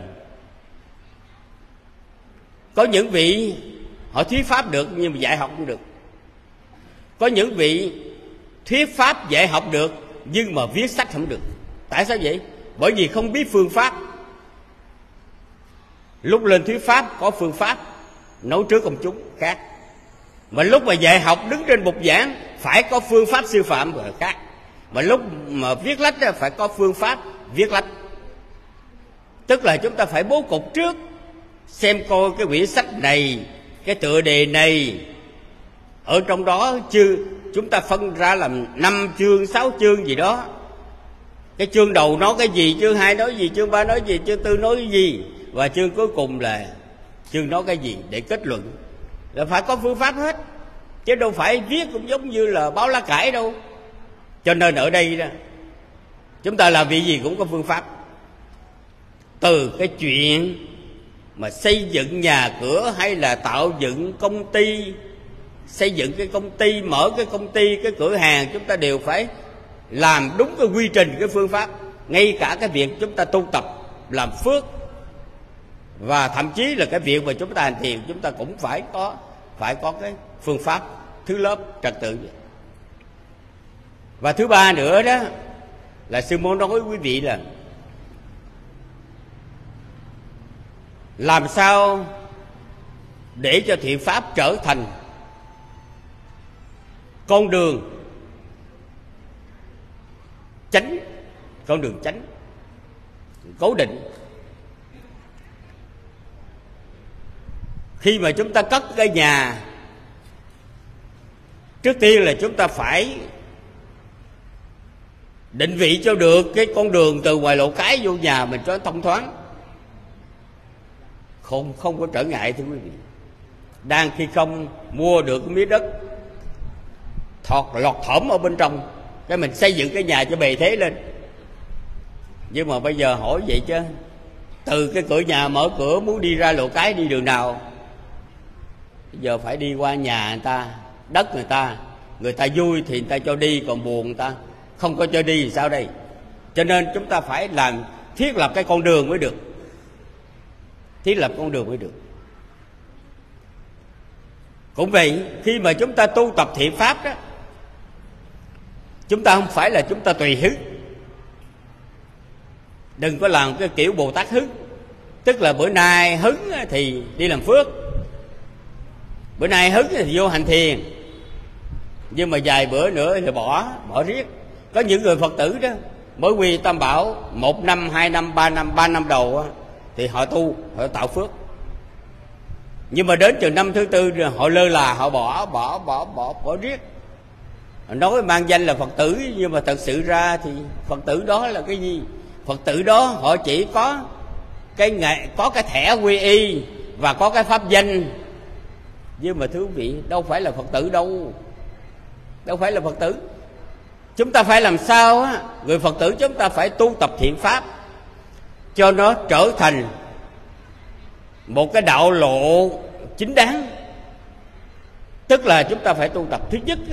có những vị họ thuyết pháp được nhưng mà dạy học không được. Có những vị thuyết pháp dạy học được nhưng mà viết sách không được. Tại sao vậy? Bởi vì không biết phương pháp. Lúc lên thuyết pháp có phương pháp nấu trước công chúng khác, mà lúc mà dạy học đứng trên bục giảng phải có phương pháp sư phạm rồi khác. Mà lúc mà viết lách phải có phương pháp viết lách. Tức là chúng ta phải bố cục trước, xem coi cái quyển sách này, cái tựa đề này, ở trong đó chứ chúng ta phân ra làm năm chương, sáu chương gì đó. Cái chương đầu nói cái gì, chương hai nói gì, chương ba nói gì, chương tư nói cái gì, và chương cuối cùng là chương nói cái gì để kết luận. Là phải có phương pháp hết, chứ đâu phải viết cũng giống như là báo lá cải đâu. Cho nên ở đây đó, chúng ta làm việc gì cũng có phương pháp. Từ cái chuyện mà xây dựng nhà cửa, hay là tạo dựng công ty, xây dựng cái công ty, mở cái công ty, cái cửa hàng, chúng ta đều phải làm đúng cái quy trình, cái phương pháp. Ngay cả cái việc chúng ta tu tập làm phước, và thậm chí là cái việc mà chúng ta hành thiền, chúng ta cũng phải có phải có cái phương pháp, thứ lớp trật tự. Và thứ ba nữa đó là sư môn nói với quý vị là làm sao để cho thiện pháp trở thành con đường chánh, con đường chánh cố định. Khi mà chúng ta cất cái nhà, trước tiên là chúng ta phải định vị cho được cái con đường từ ngoài lộ cái vô nhà mình cho thông thoáng, không không có trở ngại. Thưa quý vị, đang khi không mua được cái miếng đất thọt lọt thỏm ở bên trong, cái mình xây dựng cái nhà cho bề thế lên. Nhưng mà bây giờ hỏi vậy chứ, từ cái cửa nhà mở cửa muốn đi ra lộ cái đi đường nào? Bây giờ phải đi qua nhà người ta, đất người ta, người ta vui thì người ta cho đi, còn buồn người ta không có cho đi thì sao đây? Cho nên chúng ta phải làm thiết lập cái con đường mới được, thiết lập con đường mới được. Cũng vậy, khi mà chúng ta tu tập thiện pháp đó, chúng ta không phải là chúng ta tùy hứng. Đừng có làm cái kiểu Bồ Tát hứng, tức là bữa nay hứng thì đi làm phước, bữa nay hứng thì vô hành thiền, nhưng mà vài bữa nữa thì bỏ bỏ riết. Có những người Phật tử đó mới quy Tam Bảo một năm, hai năm, ba năm, ba năm đầu đó, thì họ tu, họ tạo phước. Nhưng mà đến chừng năm thứ tư rồi họ lơ là, họ bỏ bỏ bỏ bỏ bỏ riết. Nói mang danh là Phật tử, nhưng mà thật sự ra thì Phật tử đó là cái gì? Phật tử đó họ chỉ có cái ngày, có cái thẻ quy y và có cái pháp danh. Nhưng mà thưa quý vị, đâu phải là Phật tử đâu, đâu phải là Phật tử. Chúng ta phải làm sao á, người Phật tử chúng ta phải tu tập thiện pháp cho nó trở thành một cái đạo lộ chính đáng. Tức là chúng ta phải tu tập, thứ nhất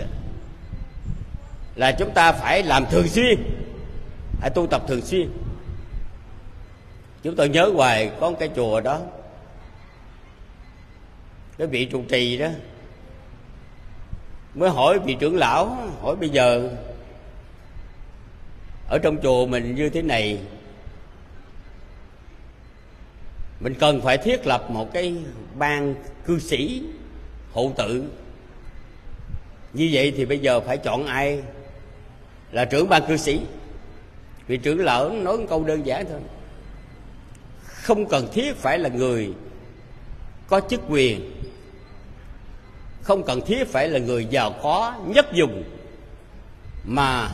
là chúng ta phải làm thường xuyên, phải tu tập thường xuyên. Chúng tôi nhớ hoài có một cái chùa đó, cái vị trụ trì đó mới hỏi vị trưởng lão, hỏi bây giờ ở trong chùa mình như thế này, mình cần phải thiết lập một cái ban cư sĩ hộ tự, như vậy thì bây giờ phải chọn ai là trưởng ban cư sĩ? Vị trưởng lão nói một câu đơn giản thôi: không cần thiết phải là người có chức quyền, không cần thiết phải là người giàu có nhất vùng, mà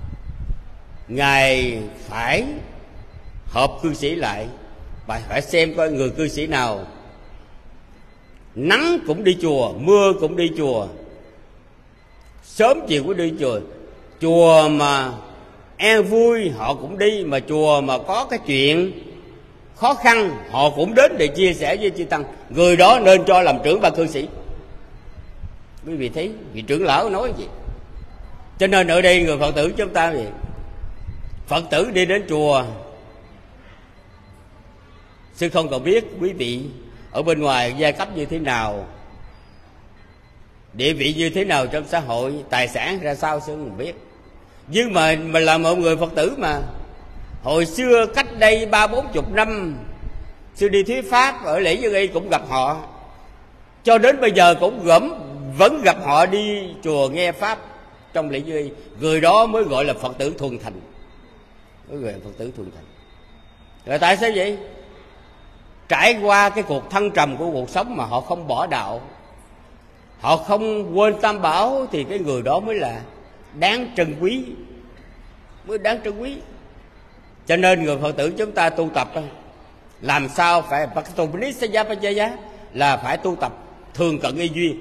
Ngài phải họp cư sĩ lại và phải xem coi người cư sĩ nào nắng cũng đi chùa, mưa cũng đi chùa, sớm chiều cũng đi chùa. Chùa mà an vui họ cũng đi, mà chùa mà có cái chuyện khó khăn họ cũng đến để chia sẻ với chư tăng. Người đó nên cho làm trưởng ban cư sĩ. Quý vị thấy vị trưởng lão nói gì. Cho nên ở đây người Phật tử chúng ta gì, Phật tử đi đến chùa, sư không còn biết quý vị ở bên ngoài giai cấp như thế nào, địa vị như thế nào trong xã hội, tài sản ra sao sư không biết. Nhưng mà mình là một người Phật tử mà hồi xưa cách đây ba bốn chục năm, sư đi thuyết pháp ở lễ Dân Y cũng gặp họ, cho đến bây giờ cũng gẫm vẫn gặp họ đi chùa nghe pháp trong lễ Dân Y. Người đó mới gọi là Phật tử thuần thành, mới gọi là Phật tử thuần thành. Là tại sao vậy? Trải qua cái cuộc thăng trầm của cuộc sống mà họ không bỏ đạo, họ không quên tam bảo, thì cái người đó mới là đáng trân quý, mới đáng trân quý. Cho nên người Phật tử chúng ta tu tập làm sao phải là phải tu tập thường cận y duyên.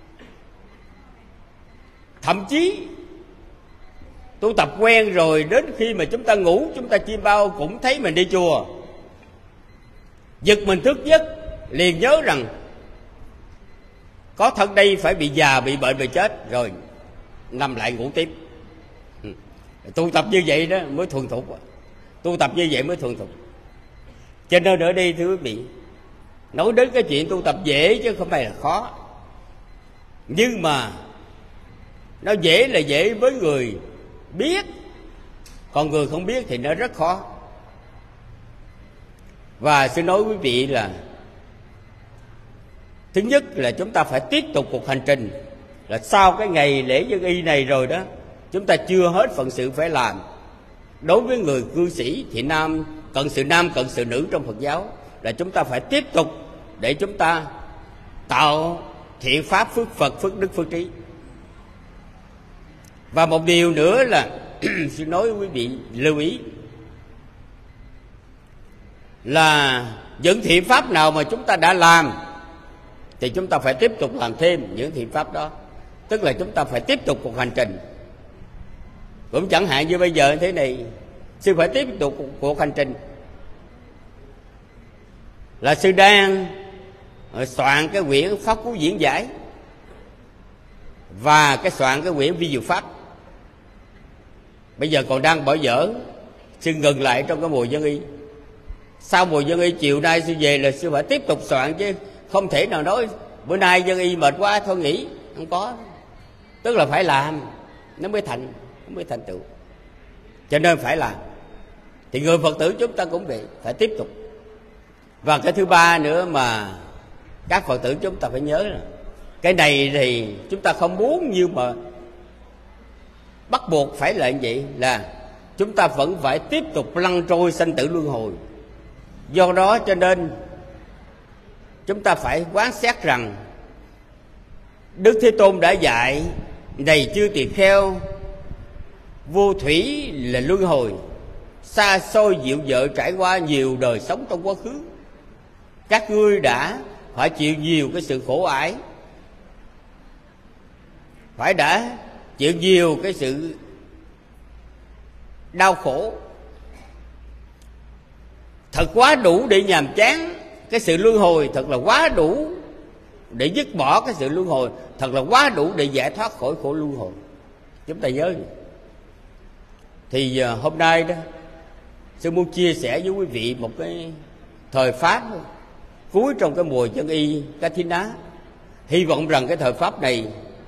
Thậm chí tu tập quen rồi, đến khi mà chúng ta ngủ, chúng ta chim bao cũng thấy mình đi chùa, giật mình thức giấc liền nhớ rằng có thật đây phải bị già, bị bệnh, bị chết, rồi nằm lại ngủ tiếp. Ừ. Tu tập như vậy đó mới thuần thục, tu tập như vậy mới thuần thục. Cho nên ở đây thưa quý vị, nói đến cái chuyện tu tập dễ chứ không phải là khó, nhưng mà nó dễ là dễ với người biết, còn người không biết thì nó rất khó. Và xin nói quý vị là thứ nhất là chúng ta phải tiếp tục cuộc hành trình, là sau cái ngày lễ Dân Y này rồi đó, chúng ta chưa hết phận sự phải làm. Đối với người cư sĩ thì nam cận sự nam cận sự nữ trong Phật giáo, là chúng ta phải tiếp tục để chúng ta tạo thiện pháp, phước Phật, phước đức, phước trí. Và một điều nữa là xin nói quý vị lưu ý là những thiện pháp nào mà chúng ta đã làm thì chúng ta phải tiếp tục làm thêm những thiện pháp đó. Tức là chúng ta phải tiếp tục cuộc hành trình. Cũng chẳng hạn như bây giờ thế này, sư phải tiếp tục cuộc hành trình, là sư đang soạn cái quyển Pháp Cú Diễn Giải và cái soạn cái quyển Vi Diệu Pháp. Bây giờ còn đang bỏ dở, sư ngừng lại trong cái mùa Dân Y. Sau mùa Dân Y chiều nay sư về là sư phải tiếp tục soạn, chứ không thể nào nói bữa nay Dân Y mệt quá thôi nghỉ. Không có. Tức là phải làm nó mới thành, nó mới thành tựu. Cho nên phải làm. Thì người Phật tử chúng ta cũng vậy, phải tiếp tục. Và cái thứ ba nữa mà các Phật tử chúng ta phải nhớ là cái này thì chúng ta không muốn, nhưng mà bắt buộc phải là như vậy, là chúng ta vẫn phải tiếp tục lăn trôi sanh tử luân hồi. Do đó cho nên chúng ta phải quán xét rằng Đức Thế Tôn đã dạy: này chư tỳ kheo, vô thủy là luân hồi, xa xôi dịu dợ trải qua nhiều đời sống trong quá khứ. Các ngươi đã phải chịu nhiều cái sự khổ ải, phải đã chịu nhiều cái sự đau khổ, thật quá đủ để nhàm chán cái sự luân hồi, thật là quá đủ để dứt bỏ cái sự luân hồi, thật là quá đủ để giải thoát khỏi khổ luân hồi. Chúng ta nhớ vậy. Thì uh, hôm nay đó, sư muốn chia sẻ với quý vị một cái thời pháp cuối trong cái mùa Dân Y Kathina. Hy vọng rằng cái thời pháp này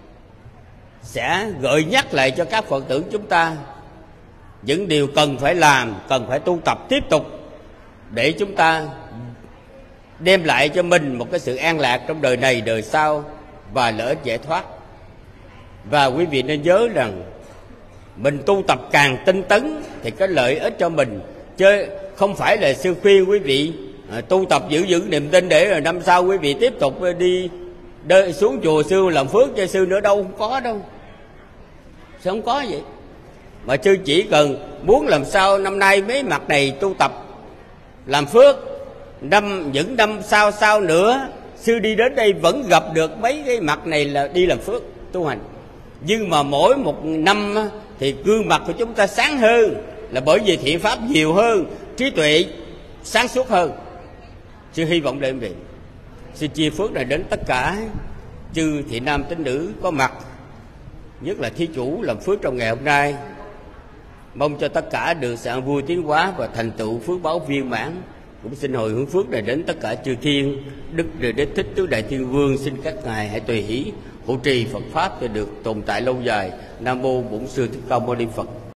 sẽ gợi nhắc lại cho các Phật tử chúng ta những điều cần phải làm, cần phải tu tập tiếp tục để chúng ta đem lại cho mình một cái sự an lạc trong đời này, đời sau và lợi ích giải thoát. Và quý vị nên nhớ rằng mình tu tập càng tinh tấn thì cái lợi ích cho mình, chứ không phải là sư khuyên quý vị à, tu tập giữ vững niềm tin để rồi năm sau quý vị tiếp tục đi đợi xuống chùa sư làm phước cho sư nữa, đâu không có đâu. Sao không có vậy? Mà sư chỉ cần muốn làm sao năm nay mấy mặt này tu tập làm phước, năm những năm sau sau nữa sư đi đến đây vẫn gặp được mấy cái mặt này là đi làm phước tu hành. Nhưng mà mỗi một năm thì gương mặt của chúng ta sáng hơn, là bởi vì thiện pháp nhiều hơn, trí tuệ sáng suốt hơn. Sư hy vọng đêm về sư chia phước này đến tất cả chư thị nam tín nữ có mặt, nhất là thí chủ làm phước trong ngày hôm nay. Mong cho tất cả được sự an vui tiến hóa và thành tựu phước báo viên mãn. Cũng xin hồi hướng phước này đến tất cả chư thiên, Đức Đề Đế Thích Tứ Đại Thiên Vương, xin các ngài hãy tùy hỷ hộ trì Phật pháp để được tồn tại lâu dài. Nam mô Bổn Sư Thích Ca Mâu Ni Phật.